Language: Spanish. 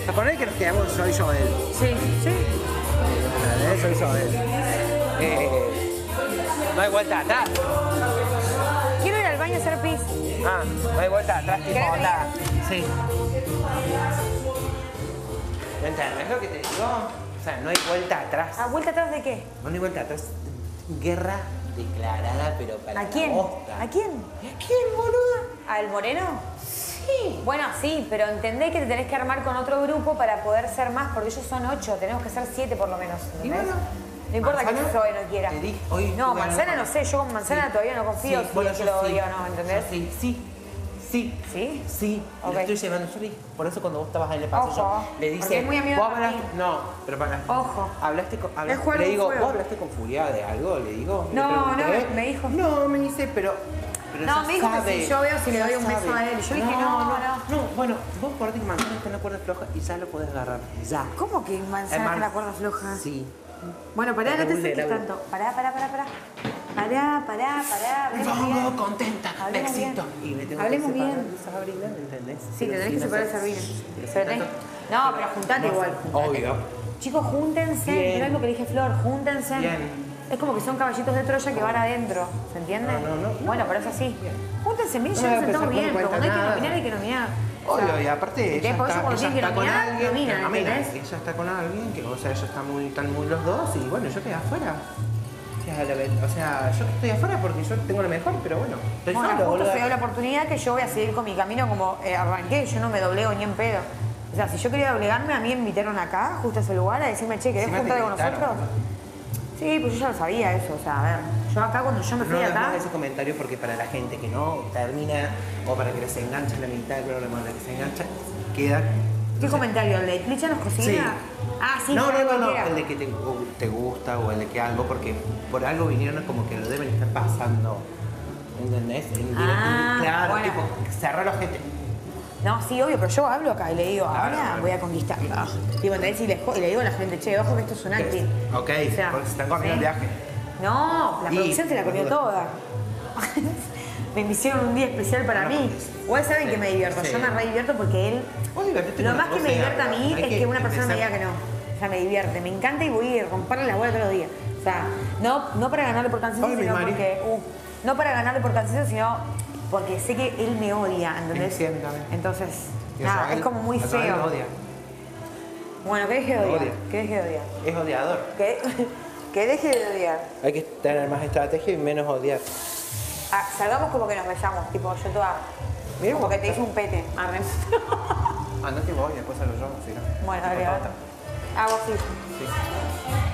Acordate que nos quedamos Soy Joel. Sí, sí. Soy Joel. No hay vuelta atrás. Quiero ir al baño a hacer pis. Ah, no hay vuelta atrás, tipo ¿Querés onda. Sí. ¿Me entendés lo que te digo? O sea, no hay vuelta atrás. ¿A vuelta atrás de qué? No hay vuelta atrás. Guerra declarada, pero para ¿A quién? la bosta. ¿A quién? ¿A quién, boluda? ¿Al Moreno? Sí. Bueno, sí, pero entendés que te tenés que armar con otro grupo para poder ser más, porque ellos son 8, tenemos que ser 7 por lo menos. Y ¿Entendés? bueno, no importa que Manzana, Zoe no quiera. te dije, hoy No, estuve Manzana hablando no sé, yo con Manzana Sí. todavía no confío Sí, si bueno, es que yo lo sí. odia o no, ¿entendés? Yo sí, sí. Sí. ¿Sí? Sí, Ok. lo estoy llevando yo. Por eso cuando vos estabas en el pasillo, Ojo, le porque dice, es muy amigo vos de hablaste, Martín. no, pero para, Ojo. hablaste con, Es jugar le un digo, juego. ¿vos hablaste con Furia de algo? Le digo, le No, pregunté. no, me dijo. No, me dice, pero No, ya me dijo que sabe, si yo veo si le ya doy un beso sabe. a él. Yo dije, no. No, bueno, vos acordate que Manzana está en la cuerda floja y ya lo podés agarrar, ya. ¿Cómo que Manzana Además, con la cuerda floja? Sí. Bueno, pará, no te acerques vulnerable. tanto. Pará. Hablemos Vamos, bien. contenta, Hablemos éxito. bien. Y me tengo Hablemos que separar bien. de Sabrina, ¿me entendés? Sí, te tenés que separar de Sabrina. Pero Pero tenés- No, pero juntate igual. Obvio. Chicos, júntense. Bien. Mirá lo que le dije a Flor, júntense. Bien. Es como que son caballitos de Troya que van adentro, ¿se entiende? No. Bueno, pero es así. Júntense, miren, No ya me nos voy a sentamos pensar, bien, no pero me cuando hay que cuenta nominar, nada. hay que nominar. Obvio, y aparte ¿entendés? ella Por eso está, cuando ella tiene que está con nominar, alguien, nominan, que nomina. ¿entendés? Ella está con alguien, que o sea, ellos están muy los dos y bueno, yo quedé afuera. O sea, yo estoy afuera porque yo tengo lo mejor, pero bueno, estoy Bueno, solo, justo boluda. se dio la oportunidad que yo voy a seguir con mi camino como arranqué, yo no me doblego ni en pedo. O sea, si yo quería doblegarme, a mí me invitaron acá, justo a ese lugar, a decirme, che, ¿querés Encima te juntarte con invitaron. nosotros? Sí, pues yo ya lo sabía eso, o sea, a ver, yo acá cuando yo me fui No de hagas acá... más ese comentario porque para la gente que no termina o para que les enganche la mitad del programa, la que se engancha, queda... ¿Qué comentario? ¿El de Licha nos cocina? Sí. Ah, sí, No, claro, no, cualquiera. el de que te gusta o el de que algo, porque por algo vinieron como que lo deben estar pasando, ¿entendés? Claro, bueno. tipo, cerrar los gente. No, sí, obvio, pero yo hablo acá y le digo, Claro, ahora claro. voy a conquistarla. Digo, ¿entendés? Y le digo a la gente, che, ojo que esto es un acting. Ok, O sea, porque se están comiendo ¿sí? el viaje. No, la Y- producción se la comió toda. Me hicieron un día especial para mí. Igual saben que me divierto, Sí. yo me re divierto porque él... Vos divertite Lo con más lo que me sea, divierte a mí hay es que una persona me diga empezar- que no. O sea, me divierte, me encanta y voy a romperle las bolas todos los días. O sea, no para ganarle por cansancio, Ay, mi sino Mari. porque... no para ganarle por cansancio, sino porque sé que él me odia, ¿entendés? Entiendo también. Entonces, Y nada, eso, él- es como muy a través feo. lo odia. Bueno, que deje de Lo odiar. odia. Que deje de odiar. Es odiador. Que deje de odiar. Hay que tener más estrategia y menos odiar. Ah, salgamos como que nos besamos, tipo, yo toda... Mira como vos. que te hice un pete. Arre. Andate vos y después salgo yo, si no. Bueno, dale, Por dale. favor. Ah, vos sí. Sí.